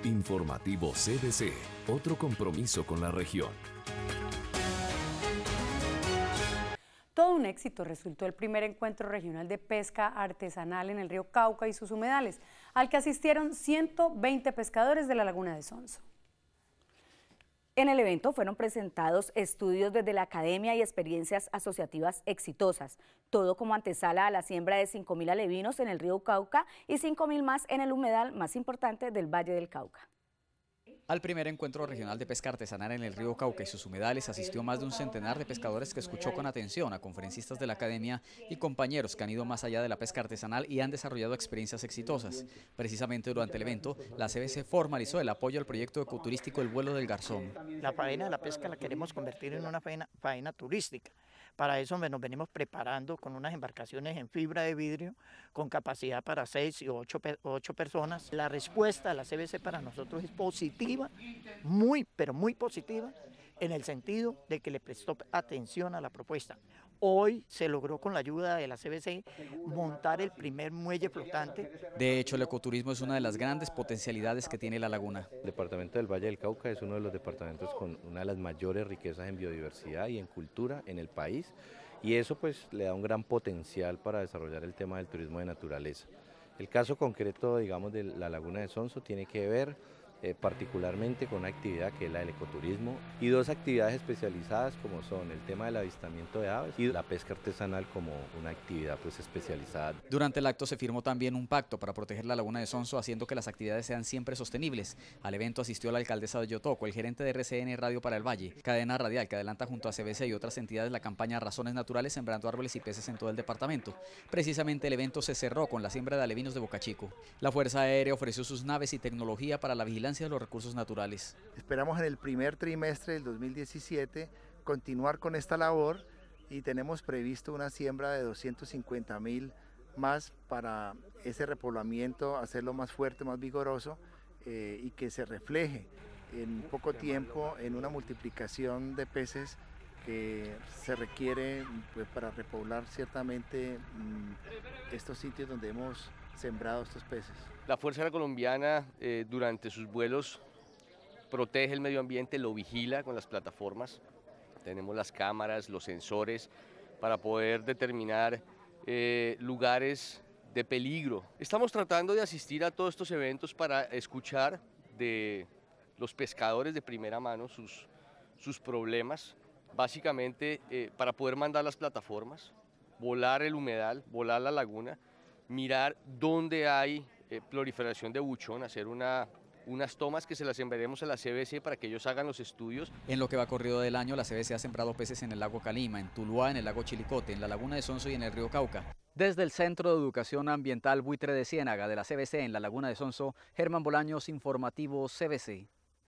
Informativo CBC, otro compromiso con la región. Todo un éxito resultó el primer encuentro regional de pesca artesanal en el río Cauca y sus humedales, al que asistieron 120 pescadores de la laguna de Sonso. En el evento fueron presentados estudios desde la academia y experiencias asociativas exitosas, todo como antesala a la siembra de 5.000 alevinos en el río Cauca y 5.000 más en el humedal más importante del Valle del Cauca. Al primer encuentro regional de pesca artesanal en el río Cauca y sus humedales asistió más de un centenar de pescadores que escuchó con atención a conferencistas de la academia y compañeros que han ido más allá de la pesca artesanal y han desarrollado experiencias exitosas. Precisamente durante el evento, la CBC formalizó el apoyo al proyecto ecoturístico El Vuelo del Garzón. La faena de la pesca la queremos convertir en una faena turística. Para eso nos venimos preparando con unas embarcaciones en fibra de vidrio con capacidad para 6 y 8 personas. La respuesta de la CBC para nosotros es positiva, pero muy positiva, en el sentido de que le prestó atención a la propuesta. Hoy se logró con la ayuda de la CBC montar el primer muelle flotante. De hecho, el ecoturismo es una de las grandes potencialidades que tiene la laguna. El departamento del Valle del Cauca es uno de los departamentos con una de las mayores riquezas en biodiversidad y en cultura en el país, y eso pues le da un gran potencial para desarrollar el tema del turismo de naturaleza. El caso concreto, digamos, de la laguna de Sonso tiene que ver particularmente con una actividad que es la del ecoturismo y dos actividades especializadas como son el tema del avistamiento de aves y la pesca artesanal como una actividad pues especializada. Durante el acto se firmó también un pacto para proteger la laguna de Sonso, haciendo que las actividades sean siempre sostenibles. Al evento asistió la alcaldesa de Yotoco, el gerente de RCN Radio para el Valle, cadena radial que adelanta junto a CBC y otras entidades la campaña Razones Naturales sembrando árboles y peces en todo el departamento. Precisamente el evento se cerró con la siembra de alevinos de Boca Chico. La Fuerza Aérea ofreció sus naves y tecnología para la vigilancia de los recursos naturales. Esperamos en el primer trimestre del 2017 continuar con esta labor y tenemos previsto una siembra de 250.000 más para ese repoblamiento, hacerlo más fuerte, más vigoroso y que se refleje en poco tiempo en una multiplicación de peces que se requiere pues, para repoblar ciertamente estos sitios donde hemos sembrado estos peces. La Fuerza Aérea Colombiana durante sus vuelos protege el medio ambiente, lo vigila con las plataformas. Tenemos las cámaras, los sensores para poder determinar lugares de peligro. Estamos tratando de asistir a todos estos eventos para escuchar de los pescadores de primera mano sus problemas, básicamente para poder mandar las plataformas, volar el humedal, volar la laguna, mirar dónde hay proliferación de buchón, hacer unas tomas que se las enviaremos a la CBC para que ellos hagan los estudios. En lo que va corrido del año, la CBC ha sembrado peces en el lago Calima, en Tuluá, en el lago Chilicote, en la laguna de Sonso y en el río Cauca. Desde el Centro de Educación Ambiental Buitre de Ciénaga de la CBC en la laguna de Sonso, Germán Bolaños, Informativo CBC.